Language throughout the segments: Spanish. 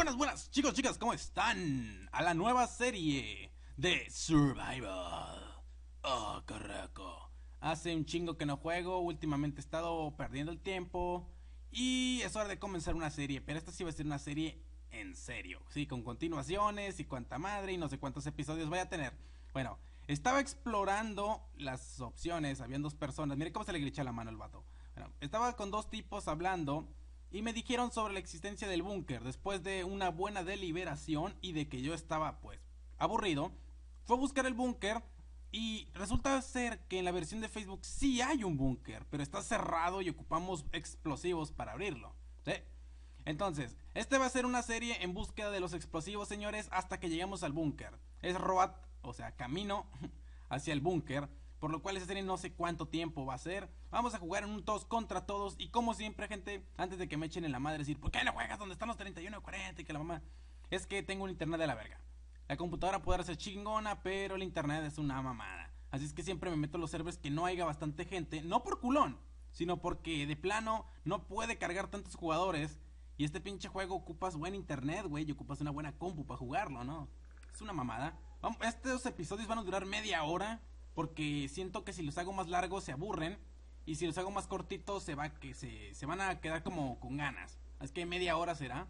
Buenas, chicos, chicas, ¿cómo están? A la nueva serie de Survival. Oh, carajo. Hace un chingo que no juego, últimamente he estado perdiendo el tiempo y es hora de comenzar una serie, pero esta sí va a ser una serie en serio, sí, con continuaciones y cuanta madre y no sé cuántos episodios vaya a tener. Bueno, estaba explorando las opciones, habían dos personas, mire cómo se le glitcha la mano al vato. Bueno, estaba con dos tipos hablando y me dijeron sobre la existencia del búnker. Después de una buena deliberación y de que yo estaba pues aburrido, fue a buscar el búnker y resulta ser que en la versión de Facebook sí hay un búnker, pero está cerrado y ocupamos explosivos para abrirlo, ¿sí? Entonces, este va a ser una serie en búsqueda de los explosivos, señores, hasta que lleguemos al búnker. Es road, o sea, camino hacia el búnker, por lo cual esa serie no sé cuánto tiempo va a ser. Vamos a jugar en un todos contra todos y como siempre, gente, antes de que me echen en la madre decir, ¿por qué no juegas donde están los 31 y 40 y que la mamá? Es que tengo un internet de la verga. La computadora puede ser chingona, pero el internet es una mamada. Así es que siempre me meto en los servers que no haya bastante gente, no por culón, sino porque de plano no puede cargar tantos jugadores. Y este pinche juego ocupas buen internet, güey, y ocupas una buena compu para jugarlo, ¿no? Es una mamada. Estos episodios van a durar media hora, porque siento que si los hago más largos se aburren, y si los hago más cortitos se van a quedar como con ganas. Así que media hora será.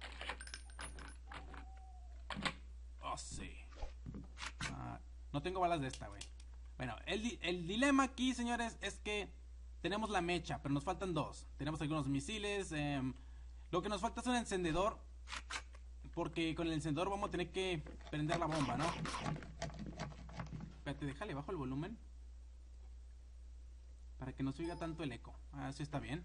Oh, sí. No tengo balas de esta, güey. Bueno, el dilema aquí, señores, es que tenemos la mecha, pero nos faltan dos. Tenemos algunos misiles, lo que nos falta es un encendedor, porque con el encendedor vamos a tener que prender la bomba, ¿no? Espérate, déjale bajo el volumen para que no se oiga tanto el eco. Así está bien.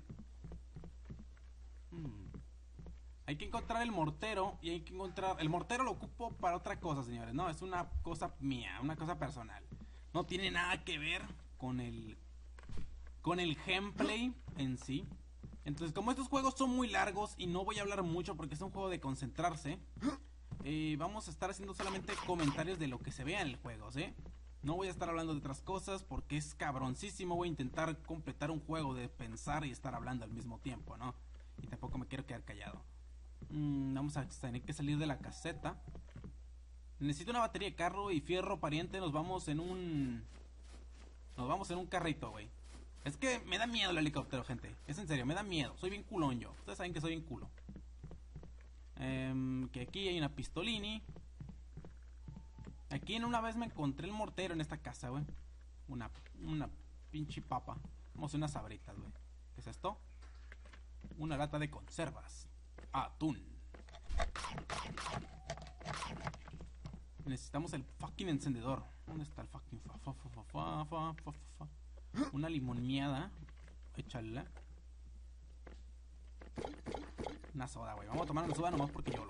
Hay que encontrar el mortero y hay que encontrar... El mortero lo ocupo para otra cosa, señores. No, es una cosa mía, una cosa personal. No tiene nada que ver con el gameplay en sí. Entonces, como estos juegos son muy largos y no voy a hablar mucho porque es un juego de concentrarse, vamos a estar haciendo solamente comentarios de lo que se vea en el juego, ¿sí? No voy a estar hablando de otras cosas porque es cabroncísimo. Voy a intentar completar un juego de pensar y estar hablando al mismo tiempo, ¿no? Y tampoco me quiero quedar callado. Vamos a tener que salir de la caseta. Necesito una batería de carro y fierro pariente. Nos vamos en un carrito, güey. Es que me da miedo el helicóptero, gente. Es en serio, me da miedo. Soy bien culón yo. Ustedes saben que soy bien culo. Que aquí hay una pistolini. Aquí en una vez me encontré el mortero en esta casa, güey. Una pinche papa. Vamos a unas sabritas, güey. ¿Qué es esto? Una lata de conservas. Atún. Necesitamos el fucking encendedor. ¿Dónde está el fucking Una limoneada. Échala. Una soda, güey. Vamos a tomar una soda nomás porque yo lo.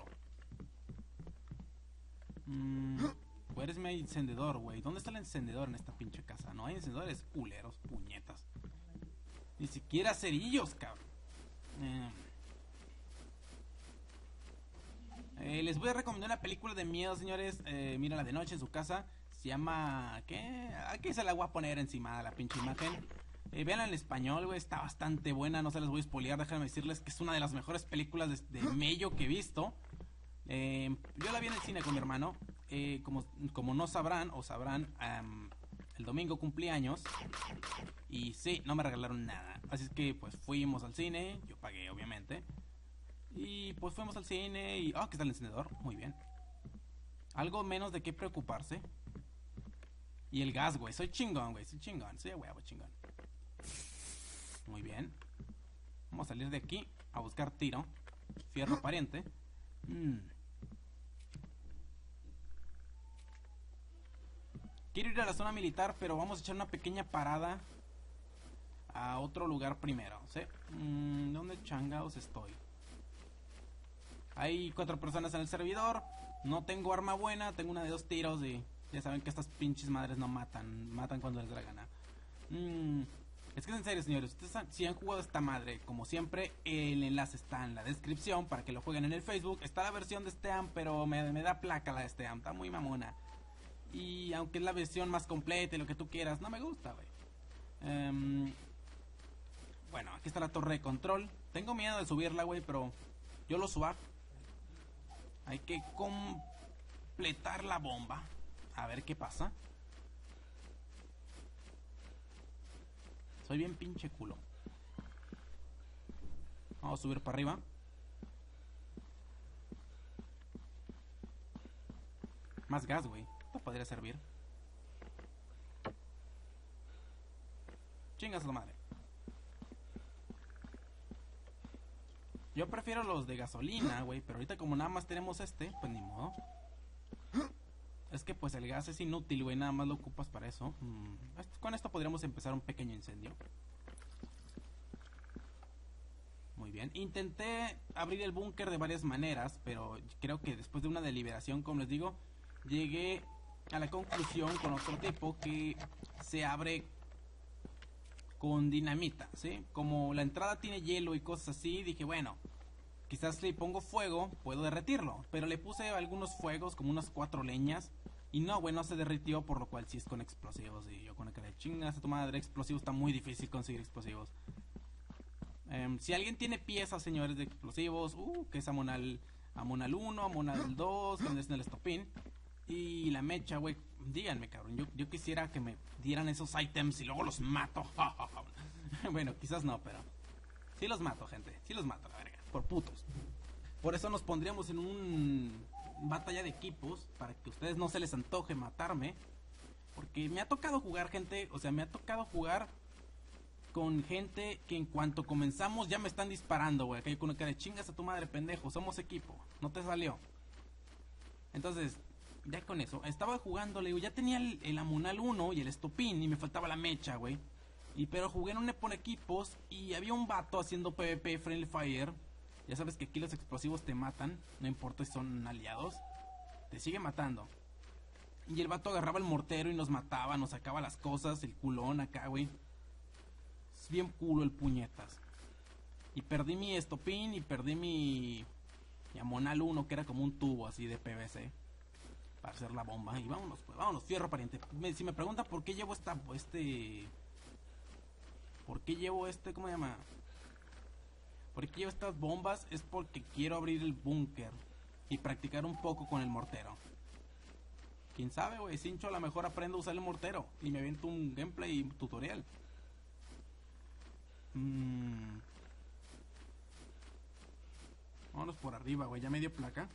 ¿Cuál es mi encendedor, güey? ¿Dónde está el encendedor en esta pinche casa? No hay encendedores, culeros, puñetas. Ni siquiera cerillos, cabrón. Les voy a recomendar una película de miedo, señores. Mírenla de noche en su casa. Se llama... ¿Qué? Aquí se la voy a poner encima de la pinche imagen. Véanla en español, güey. Está bastante buena. No se las voy a spoilear. Déjenme decirles que es una de las mejores películas de mello que he visto. Yo la vi en el cine con mi hermano. Como no sabrán o sabrán, el domingo cumplí años. Y sí, no me regalaron nada. Así es que pues fuimos al cine. Yo pagué, obviamente. Y pues fuimos al cine y... aquí está el encendedor. Muy bien. Algo menos de qué preocuparse. Y el gas, güey. Soy chingón, güey. Soy chingón. Soy huevo chingón. Muy bien. Vamos a salir de aquí a buscar tiro. Fierro pariente. Quiero ir a la zona militar, pero vamos a echar una pequeña parada a otro lugar primero, ¿sí? ¿Dónde changados estoy? Hay 4 personas en el servidor. No tengo arma buena. Tengo una de 2 tiros y ya saben que estas pinches madres no matan. Matan cuando les da la gana. Es que es en serio, señores. Ustedes si han jugado esta madre, como siempre, el enlace está en la descripción para que lo jueguen en el Facebook. Está la versión de Steam, pero me da placa la de Steam. Está muy mamona. Y aunque es la versión más completa y lo que tú quieras, no me gusta, güey. Bueno, aquí está la torre de control. Tengo miedo de subirla, güey, pero yo lo subo. Hay que completar la bomba. A ver qué pasa. Soy bien pinche culo. Vamos a subir para arriba. Más gas, güey. Esto podría servir. Chingas la madre. Yo prefiero los de gasolina, güey. Pero ahorita como nada más tenemos este, pues ni modo. Es que pues el gas es inútil, güey. Nada más lo ocupas para eso. Con esto podríamos empezar un pequeño incendio. Muy bien. Intenté abrir el búnker de varias maneras, pero creo que después de una deliberación, como les digo, llegué a la conclusión con otro tipo que se abre con dinamita, ¿sí? Como la entrada tiene hielo y cosas así, dije, bueno, quizás si le pongo fuego, puedo derretirlo. Pero le puse algunos fuegos, como unas 4 leñas, y no, güey, no se derritió, por lo cual sí es con explosivos. Y yo con la cara de chingas a tu madre, explosivos, está muy difícil conseguir explosivos. Si alguien tiene piezas, señores, de explosivos, que es Amonal 1, Amonal 2, que es en el estopín, y la mecha, güey, díganme, cabrón, yo quisiera que me dieran esos ítems y luego los mato. Bueno, quizás no, pero sí los mato, gente, sí los mato, la verga, por putos. Por eso nos pondríamos en un batalla de equipos, para que a ustedes no se les antoje matarme, porque me ha tocado jugar, gente, o sea, me ha tocado jugar con gente que en cuanto comenzamos ya me están disparando, güey. Que hay con una cara de chingas a tu madre, pendejo. Somos equipo. No te salió. Entonces, ya con eso. Estaba jugando, le digo, ya tenía el Amonal 1 y el estopín. Y me faltaba la mecha, güey. Pero jugué en un por equipos. Y había un vato haciendo PvP Friendly Fire. Ya sabes que aquí los explosivos te matan. No importa si son aliados. Te sigue matando. Y el vato agarraba el mortero y nos mataba. Nos sacaba las cosas. El culón acá, güey. Bien culo el puñetas. Y perdí mi estopín y perdí mi Amonal 1, que era como un tubo así de PVC para hacer la bomba. Y vámonos, pues, vámonos, fierro pariente. Si me pregunta por qué llevo ¿por qué llevo cómo se llama? ¿Por qué llevo estas bombas? Es porque quiero abrir el búnker y practicar un poco con el mortero. Quién sabe, güey, Sincho a lo mejor aprendo a usar el mortero y me aviento un gameplay tutorial. Vámonos por arriba, güey. Ya medio placa.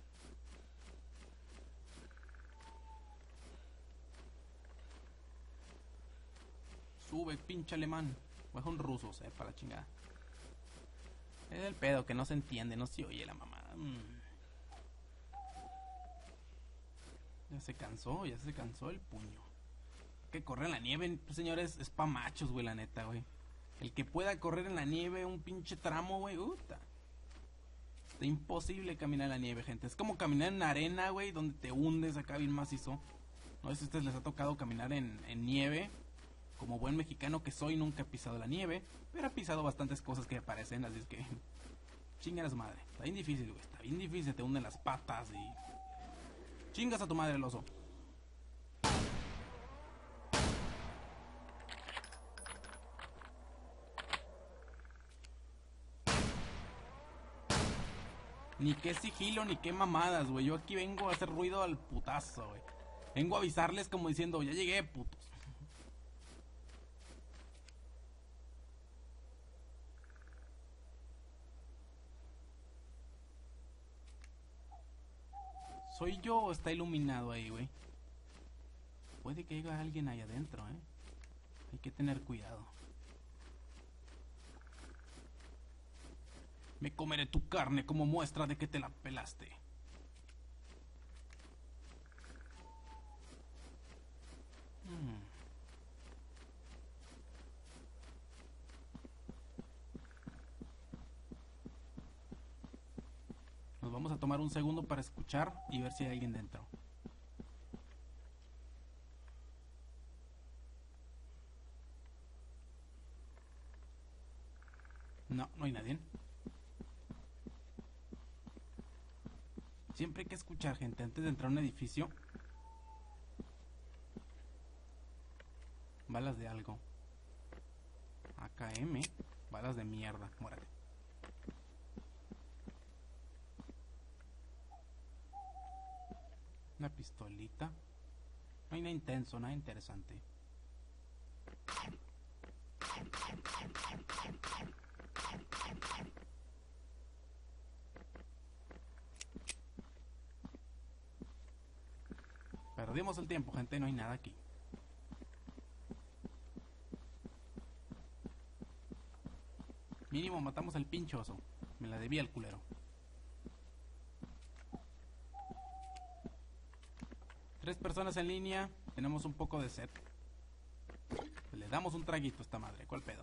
Sube, pinche alemán. Baja un ruso, para la chingada. Es el pedo que no se entiende, no se oye la mamada. Ya se cansó el puño. Que correr en la nieve, pues, señores, es pa' machos, güey, la neta, güey. El que pueda correr en la nieve un pinche tramo, güey, está imposible caminar en la nieve, gente. Es como caminar en arena, güey, donde te hundes acá bien macizo. No sé si a ustedes les ha tocado caminar en nieve. Como buen mexicano que soy, nunca he pisado la nieve, pero he pisado bastantes cosas que me parecen, así es que chingas a su madre. Está bien difícil, güey, está bien difícil, te hunden las patas y chingas a tu madre el oso. Ni qué sigilo, ni qué mamadas, güey. Yo aquí vengo a hacer ruido al putazo, güey. Vengo a avisarles como diciendo, ya llegué, putos. ¿Soy yo o está iluminado ahí, güey? Puede que haya alguien ahí adentro, Hay que tener cuidado. Me comeré tu carne como muestra de que te la pelaste. Nos vamos a tomar un segundo para escuchar y ver si hay alguien dentro. No, no hay nadie. Siempre hay que escuchar, gente, antes de entrar a un edificio. Balas de algo. AKM. Balas de mierda. Muérate. Pistolita. No hay nada intenso, nada interesante. Perdimos el tiempo, gente, no hay nada aquí. Mínimo matamos al pinchoso. Me la debía el culero. 3 personas en línea. Tenemos un poco de sed. Le damos un traguito a esta madre. ¿Cuál pedo?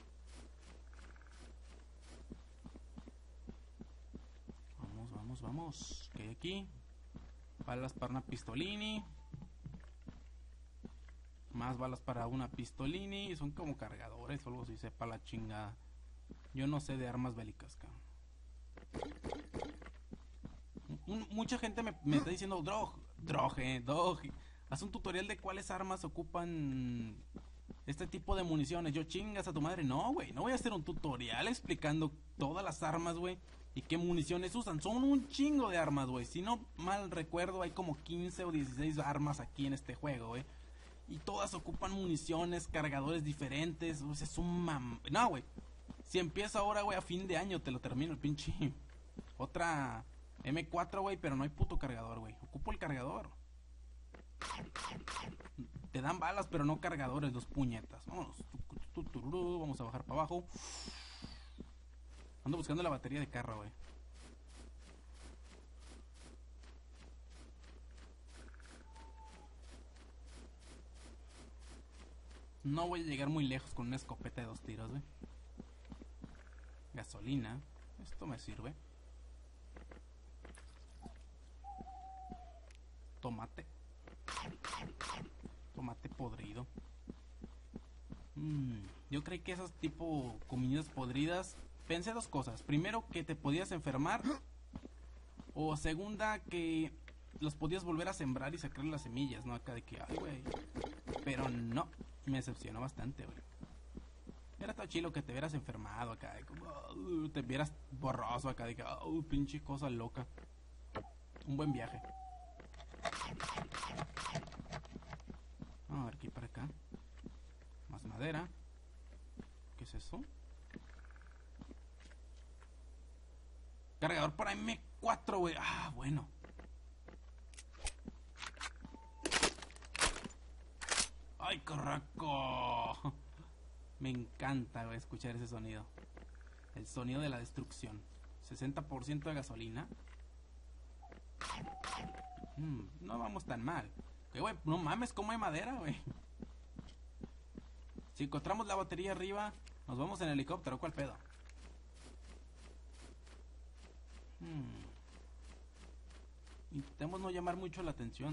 Vamos, vamos, vamos. ¿Qué hay aquí? Balas para una pistolini. Más balas para una pistolini. Son como cargadores o algo así, sepa la chingada. Yo no sé de armas bélicas, cabrón. Mucha gente me está diciendo, Dog, haz un tutorial de cuáles armas ocupan este tipo de municiones. Yo, chingas a tu madre. No, güey, no voy a hacer un tutorial explicando todas las armas, güey, y qué municiones usan. Son un chingo de armas, güey. Si no mal recuerdo, hay como 15 o 16 armas aquí en este juego, güey. Y todas ocupan municiones, cargadores diferentes. O sea, es un no, güey. Si empiezo ahora, güey, a fin de año te lo termino el pinche. Otra M4, güey, pero no hay puto cargador, güey. Ocupo el cargador. Te dan balas, pero no cargadores, los puñetas. Vámonos. Vamos a bajar para abajo. Ando buscando la batería de carro, güey. No voy a llegar muy lejos con una escopeta de 2 tiros, güey. Gasolina. Esto me sirve. Tomate. Tomate podrido. Yo creí que esas tipo comidas podridas. Pensé 2 cosas. Primero, que te podías enfermar. O segunda, que los podías volver a sembrar y sacar las semillas, ¿no? Acá de que, ay, güey. Pero no. Me decepcionó bastante, güey. Era todo chilo que te vieras enfermado acá. De como, te vieras borroso acá. De que, pinche cosa loca. Un buen viaje. Vamos a ver aquí para acá. Más madera. ¿Qué es eso? Cargador para M4, güey. Ah, bueno. ¡Ay, corraco! Me encanta, güey, escuchar ese sonido. El sonido de la destrucción. 60% de gasolina. No vamos tan mal. Que, güey, no mames, ¿cómo hay madera, güey? Si encontramos la batería arriba, nos vamos en helicóptero. ¿Cuál pedo? Intentemos no llamar mucho la atención.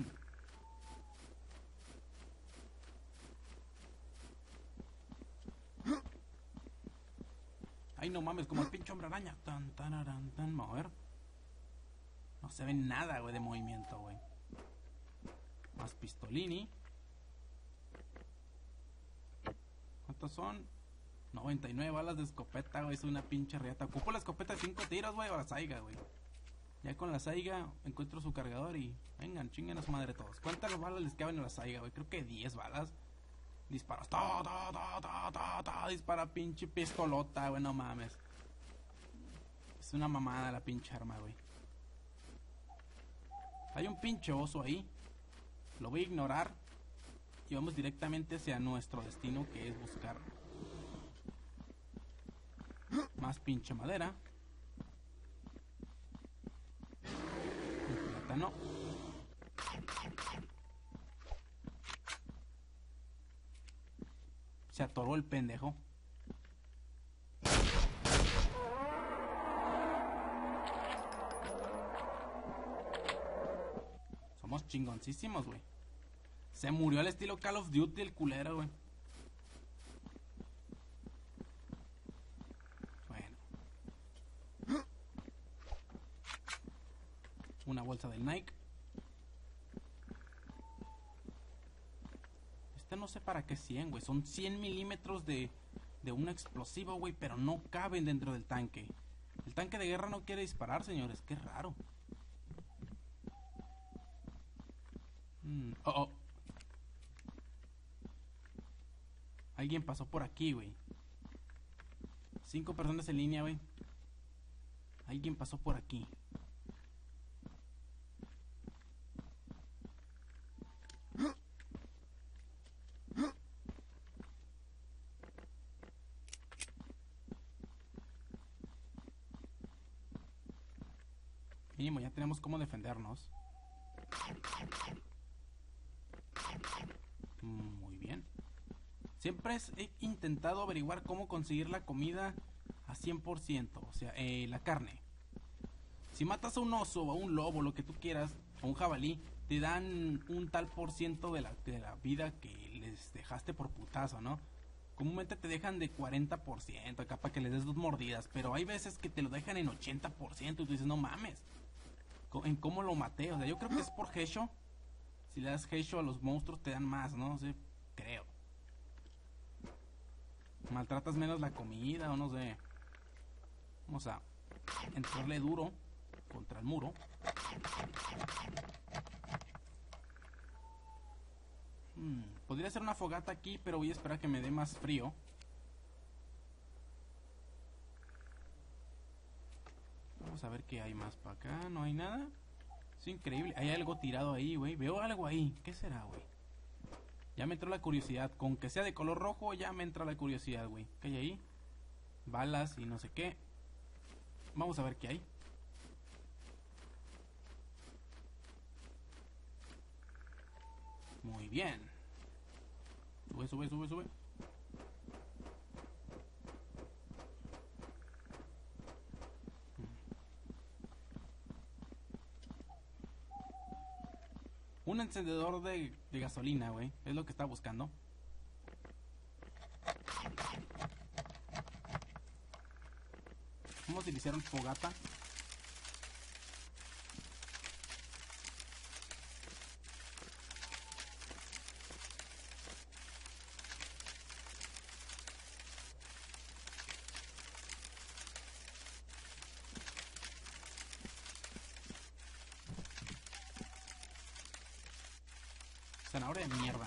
Ay, no mames, como el pinche hombre araña. Tan, tan, tan. A ver. No se ve nada, güey, de movimiento, güey. Más pistolini. ¿Cuántos son? 99 balas de escopeta, güey. Es una pinche riata. Ocupo la escopeta de 5 tiros, güey, o la saiga, güey. Ya con la saiga encuentro su cargador y... vengan, chinguen a su madre todos. ¿Cuántas balas les caben a la saiga, güey? Creo que 10 balas. Disparas. Dispara pinche pistolota, güey, no mames. Es una mamada la pinche arma, güey. Hay un pinche oso ahí. Lo voy a ignorar. Y vamos directamente hacia nuestro destino, que es buscar más pinche madera. Un plátano. Se atoró el pendejo. Somos chingoncísimos, güey. Se murió al estilo Call of Duty el culero, güey. Bueno. Una bolsa del Nike. No sé para qué 100, güey. Son 100 milímetros de un explosivo, güey. Pero no caben dentro del tanque. El tanque de guerra no quiere disparar, señores. Qué raro. Oh, oh. Alguien pasó por aquí, güey. 5 personas en línea, güey. Alguien pasó por aquí. Mínimo, ya tenemos cómo defendernos. Muy bien. Siempre he intentado averiguar cómo conseguir la comida a 100%. O sea, la carne. Si matas a un oso o a un lobo, lo que tú quieras, o un jabalí, te dan un tal por ciento de la vida que les dejaste por putazo, ¿no? Comúnmente te dejan de 40%, acá para que les des 2 mordidas, pero hay veces que te lo dejan en 80% y tú dices, no mames, ¿en cómo lo maté? O sea, yo creo que es por hecho. Si le das hecho a los monstruos te dan más, ¿no? O sea, creo. Maltratas menos la comida o no sé. Vamos a entrarle duro contra el muro. Podría hacer una fogata aquí, pero voy a esperar a que me dé más frío. Vamos a ver qué hay más para acá. No hay nada. Es increíble. Hay algo tirado ahí, güey. Veo algo ahí. ¿Qué será, güey? Ya me entró la curiosidad. Con que sea de color rojo, ya me entra la curiosidad, güey. ¿Qué hay ahí? Balas y no sé qué. Vamos a ver qué hay. Muy bien. Sube, sube, sube, sube. Un encendedor de gasolina, güey. Es lo que está buscando. Vamos a utilizar un fogata. Zanahoria de mierda.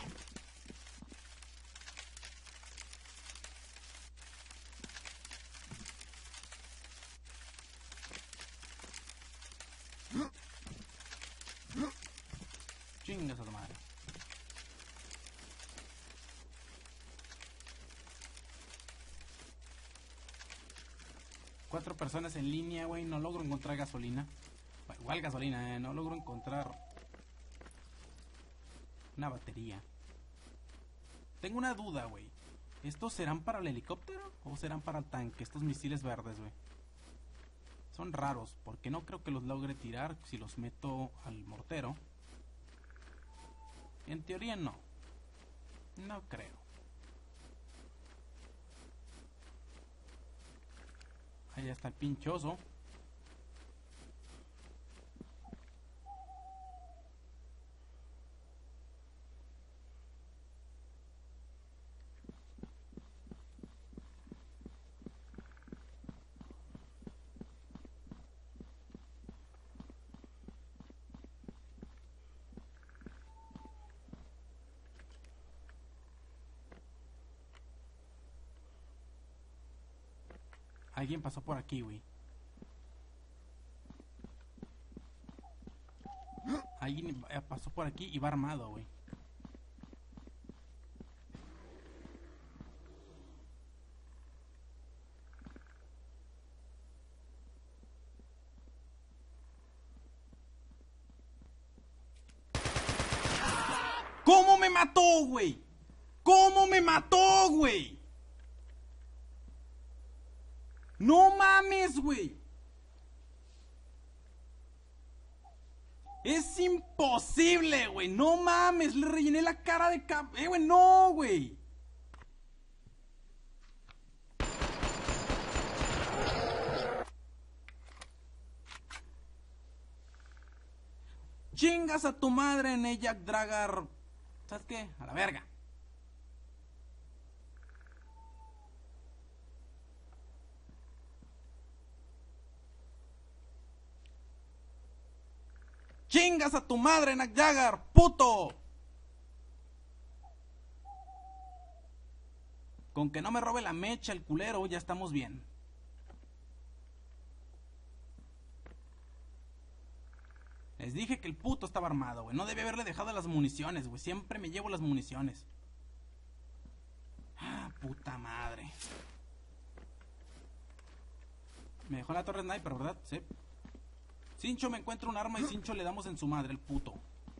Chingas a tu madre. Cuatro personas en línea, güey. No logro encontrar gasolina. Bueno, igual gasolina, no logro encontrar una batería. Tengo una duda, güey. ¿Estos serán para el helicóptero o serán para el tanque? Estos misiles verdes, güey. Son raros, porque no creo que los logre tirar si los meto al mortero. En teoría no. No creo. Ahí está el pinchoso. Alguien pasó por aquí, güey. Alguien pasó por aquí y va armado, güey. ¿Cómo me mató, güey? ¿Cómo me mató, güey? No mames, güey. Es imposible, güey. No mames. Le rellené la cara de güey, no, güey. Chingas a tu madre, Nejak Dragar. ¿Sabes qué? A la verga. ¡Chingas a tu madre, Nack Jagger, puto! Con que no me robe la mecha el culero, ya estamos bien. Les dije que el puto estaba armado, güey. No debía haberle dejado las municiones, güey. Siempre me llevo las municiones. Ah, puta madre. Me dejó la torre sniper, ¿verdad? Sí. Cincho me encuentra un arma y Cincho le damos en su madre, el puto.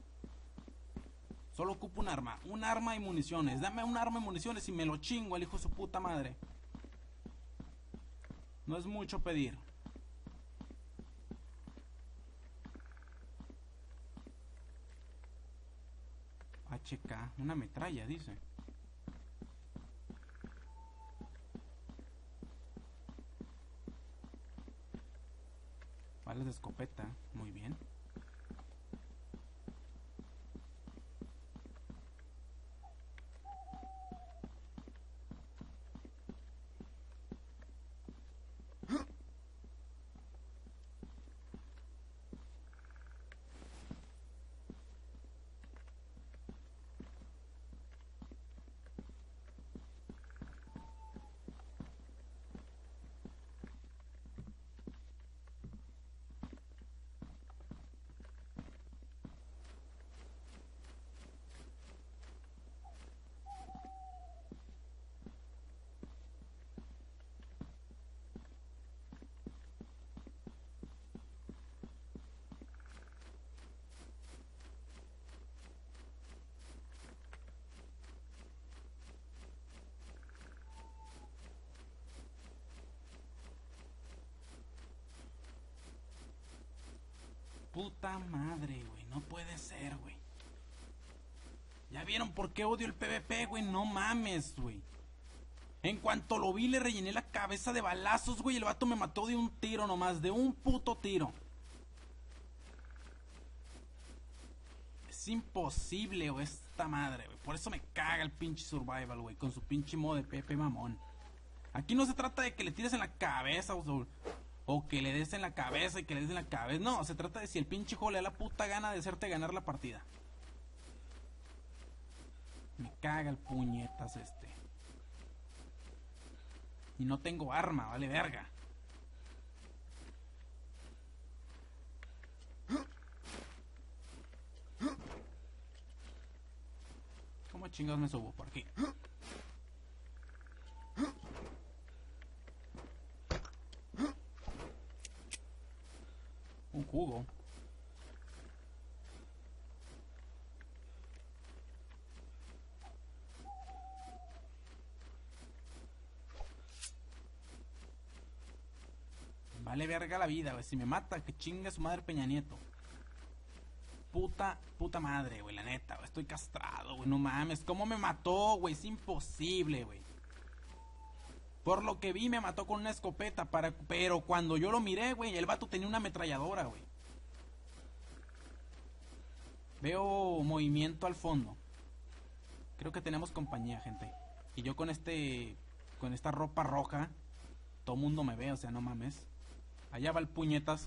Solo ocupo un arma. Un arma y municiones. Dame un arma y municiones y me lo chingo al hijo de su puta madre. No es mucho pedir. HK, una metralla, dice. Balas de escopeta, muy bien. Puta madre, güey. No puede ser, güey. ¿Ya vieron por qué odio el PvP, güey? No mames, güey. En cuanto lo vi, le rellené la cabeza de balazos, güey. El vato me mató de un tiro nomás. De un puto tiro. Es imposible, güey, esta madre, güey. Por eso me caga el pinche survival, güey. Con su pinche modo de Pepe mamón. Aquí no se trata de que le tires en la cabeza o que le des en la cabeza y que le des en la cabeza. No, se trata de si el pinche juego le da la puta gana de hacerte ganar la partida. Me caga el puñetas este. Y no tengo arma, vale verga. ¿Cómo chingados me subo por aquí? Un jugo. Vale verga la vida, güey. Si me mata, que chinga su madre Peña Nieto. Puta madre, güey, la neta, güey. Estoy castrado, güey. No mames. ¿Cómo me mató, güey? Es imposible, güey. Por lo que vi, me mató con una escopeta. Pero cuando yo lo miré, güey, el vato tenía una ametralladora, güey. Veo movimiento al fondo. Creo que tenemos compañía, gente. Y yo con esta ropa roja, todo mundo me ve, o sea, no mames. Allá va el puñetas.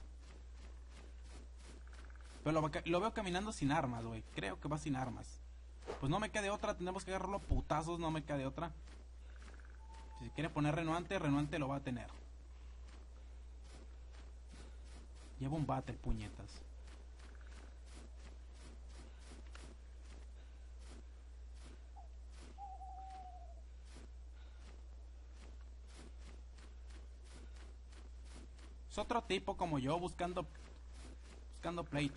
Pero lo veo caminando sin armas, güey. Creo que va sin armas. Pues no me queda de otra, tenemos que agarrarlo a putazos, no me queda de otra. Si quiere poner renuante, renuante lo va a tener. Lleva un bate el puñetas. Es otro tipo como yo buscando pleito.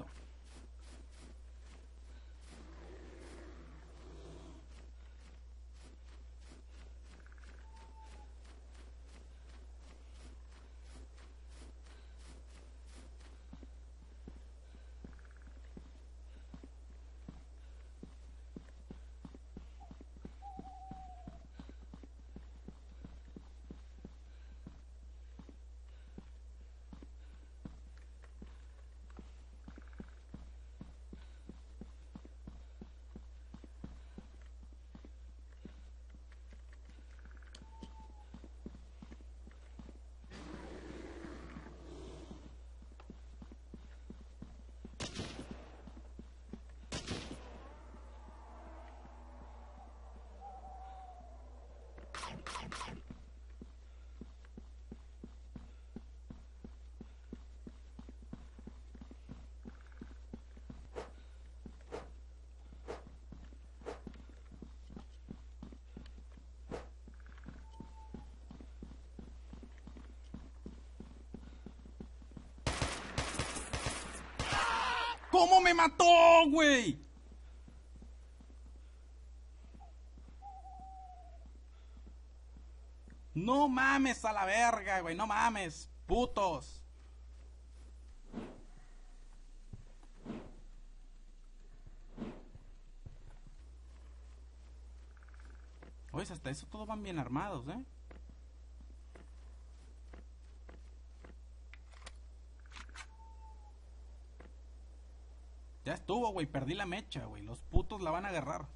¿Cómo me mató, güey? No mames a la verga, güey. No mames. Putos. Oye, hasta eso todos van bien armados, ¿eh? Ya estuvo, güey. Perdí la mecha, güey. Los putos la van a agarrar.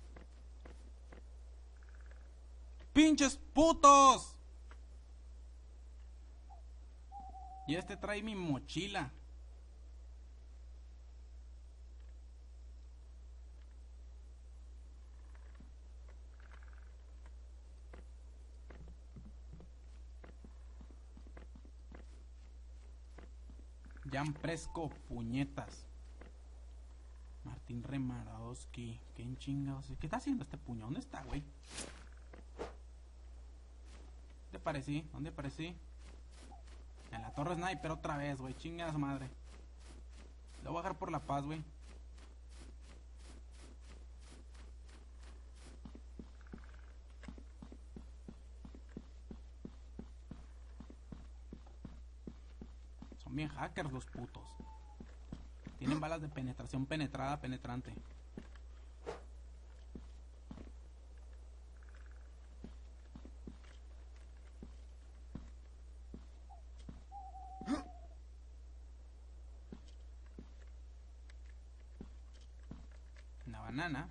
¡Pinches putos! Y este trae mi mochila. Jan Fresco, puñetas. Martín Remarodowski. ¿Qué chingados? ¿Qué está haciendo este puño? ¿Dónde está, güey? ¿Dónde aparecí? ¿Dónde aparecí? En la torre sniper otra vez, güey. Chingas madre. Lo voy a dejar por La Paz, güey. Son bien hackers los putos. Tienen balas de penetración penetrada, penetrante. Una banana.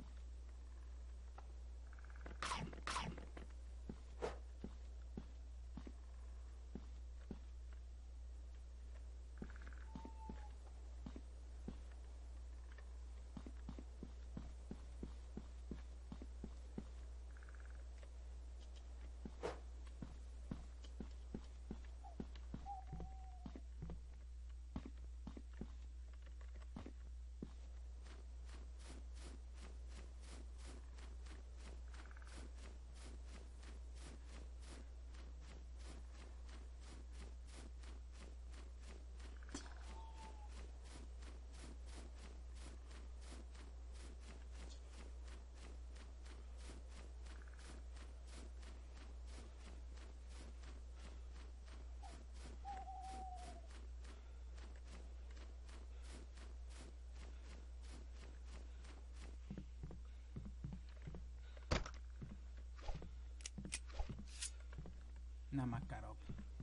Una Makarov.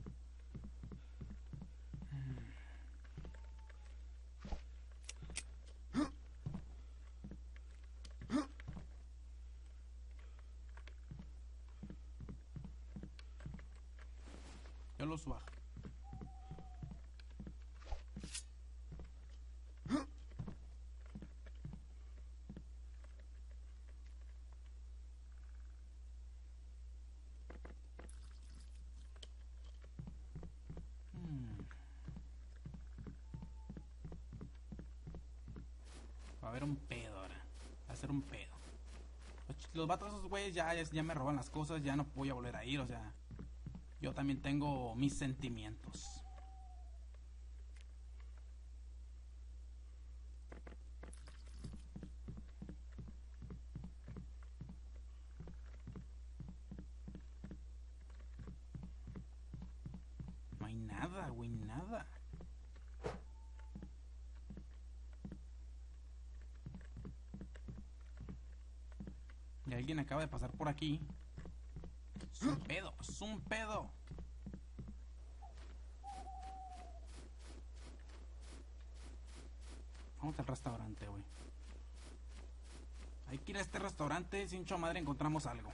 Yo los bajo. Va a haber un pedo ahora. Va a ser un pedo. Los vatos esos güeyes ya me roban las cosas. Ya no voy a volver a ir, o sea. Yo también tengo mis sentimientos. No hay nada, güey, nada. Y alguien acaba de pasar por aquí. Es un pedo, es un pedo. Vamos al restaurante, güey. Hay que ir a este restaurante. Sin hincho madre encontramos algo.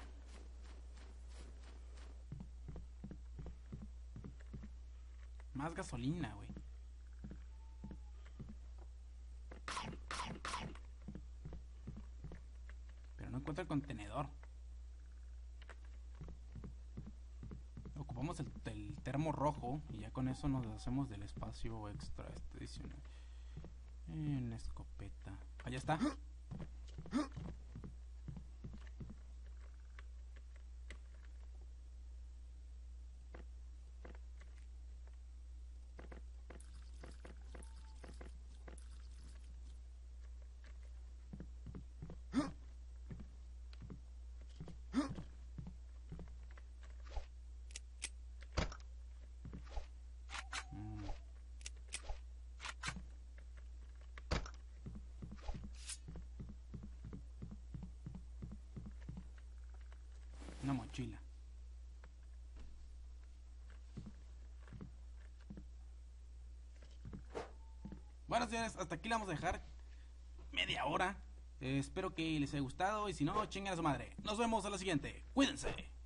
Más gasolina, güey. Pero no encuentro el contenedor. Ocupamos el termo rojo y ya con eso nos hacemos del espacio extra adicional. En escopeta. Allá está. mochila. Bueno, señores, hasta aquí la vamos a dejar. Media hora. Espero que les haya gustado. Y si no, chinguen a su madre. Nos vemos a la siguiente. Cuídense.